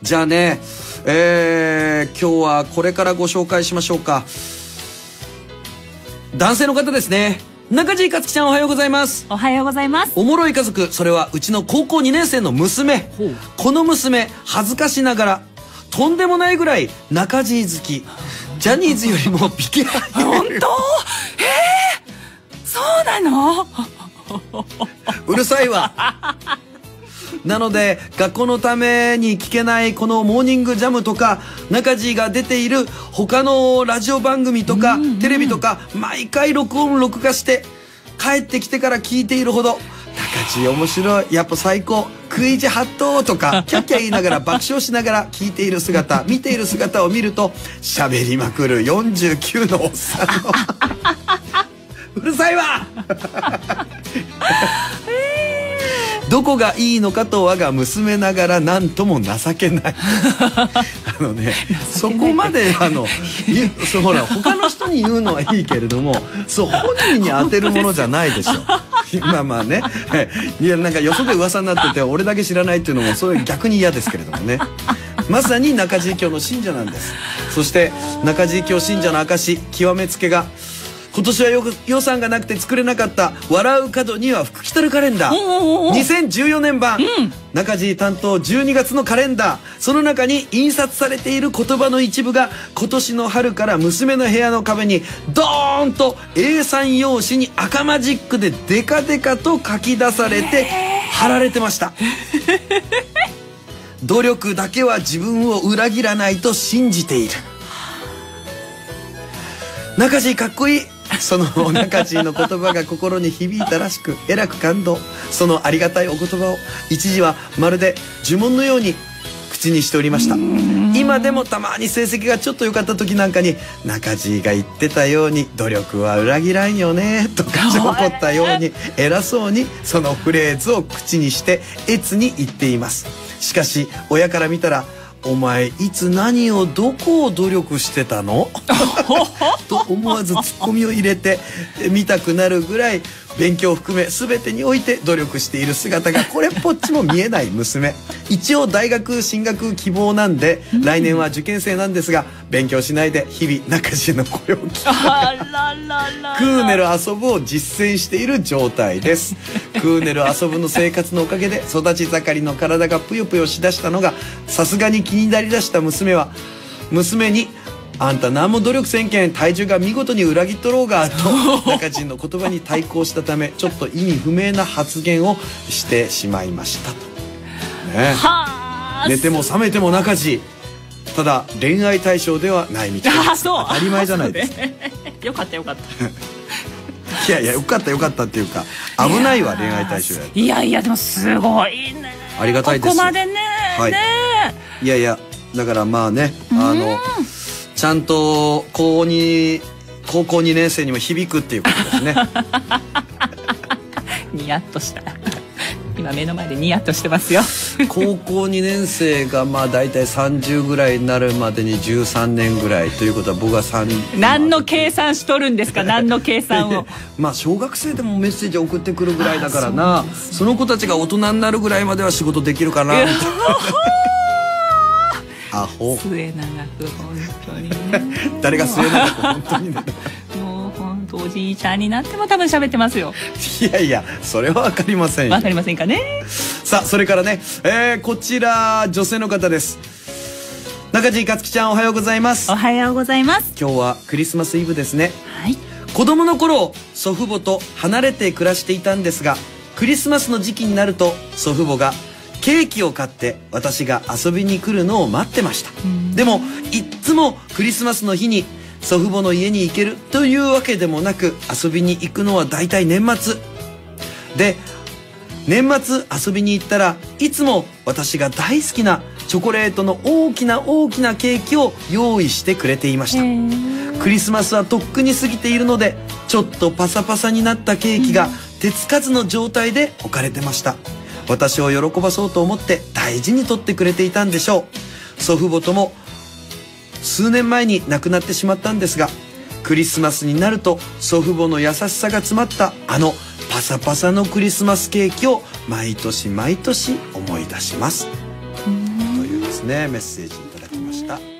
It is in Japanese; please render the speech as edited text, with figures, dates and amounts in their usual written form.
じゃあね、今日はこれからご紹介しましょうか。男性の方ですね。中地克樹ちゃん、おはようございます。 おはようございます。 おもろい家族、それはうちの高校2年生の娘。この娘、恥ずかしながらとんでもないぐらい中地好き。ジャニーズよりもビキハイ。 本当？そうなの？ うるさいわ。なので学校のために聞けないこのモーニングジャムとか、中地が出ている他のラジオ番組とかテレビとか、毎回録音録画して帰ってきてから聞いているほど、中地面白い、やっぱ最高、食い意地ハットとかキャッキャ言いながら爆笑しながら聞いている姿、見ている姿を見ると、喋りまくる49のおっさんのうるさいわどこがいいのかと我が娘ながら何とも情けないそこまでほら他の人に言うのはいいけれども、そう本人に当てるものじゃないでしょ。まあまあね、いやなんかよそで噂になってて俺だけ知らないっていうのもそれ逆に嫌ですけれどもね。まさに中地教の信者なんです。そして中地教信者の証、極めつけが今年は予算がなくて作れなかった笑う角には福来たるカレンダー2014年版、中地担当12月のカレンダー、その中に印刷されている言葉の一部が今年の春から娘の部屋の壁にドーンと A3 用紙に赤マジックでデカデカと書き出されて貼られてました。努力だけは自分を裏切らないと信じている。中地かっこいい。その中地の言葉が心に響いたらしく、えらく感動。そのありがたいお言葉を一時はまるで呪文のように口にしておりました。今でもたまに成績がちょっと良かった時なんかに、中地が言ってたように努力は裏切らんよねとか怒ったように偉そうにそのフレーズを口にして悦に言っています。しかし親から見たら、お前いつ何をどこを努力してたのと思わずツッコミを入れて見たくなるぐらい、勉強を含め全てにおいて努力している姿がこれっぽっちも見えない娘。一応大学進学希望なんで来年は受験生なんですが、勉強しないで日々中地の声を聞きクーネル遊ぶを実践している状態です。クーネル遊ぶの生活のおかげで育ち盛りの体がぷよぷよしだしたのがさすがに気になりだした娘は、娘にあんた何も努力せんけん体重が見事に裏切っとろうがと中地の言葉に対抗したため、ちょっと意味不明な発言をしてしまいましたと、ね、寝ても覚めても中地。ただ恋愛対象ではないみたいです。当たり前じゃないですか。 よかったよかったいやいや、よかったよかったっていうか、危ないわ恋愛対象や。 いやいや、でもすごいね、 ありがたいです。 ここまでね、 はい、いやいや、だからまあね、ちゃんと高校2年生にも響くっていうことですね。 ニヤッとした。今目の前でニヤッとしてますよ。 高校2年生がまあ大体30ぐらいになるまでに13年ぐらいということは、僕は3。 何の計算しとるんですか、何の計算を。 まあ小学生でもメッセージ送ってくるぐらいだからな、その子たちが大人になるぐらいまでは仕事できるかなみたいな。アホ末永く本当にね。 誰が末永く本当にね。 もう本当おじいちゃんになっても多分喋ってますよ。 いやいや、それは分かりませんよ。 分かりませんかね。 さあそれからね、こちら女性の方です。中地克樹ちゃん、おはようございます。 おはようございます。 今日はクリスマスイブですね。 はい。 子供の頃祖父母と離れて暮らしていたんですが、クリスマスの時期になると祖父母がケーキを買って私が遊びに来るのを待ってました。でもいっつもクリスマスの日に祖父母の家に行けるというわけでもなく、遊びに行くのはだいたい年末で、年末遊びに行ったらいつも私が大好きなチョコレートの大きな大きなケーキを用意してくれていました。クリスマスはとっくに過ぎているので、ちょっとパサパサになったケーキが手つかずの状態で置かれてました。私を喜ばそうと思って大事に取ってくれていたんでしょう。祖父母とも数年前に亡くなってしまったんですが、クリスマスになると祖父母の優しさが詰まったあのパサパサのクリスマスケーキを毎年毎年思い出します。というですねメッセージいただきました。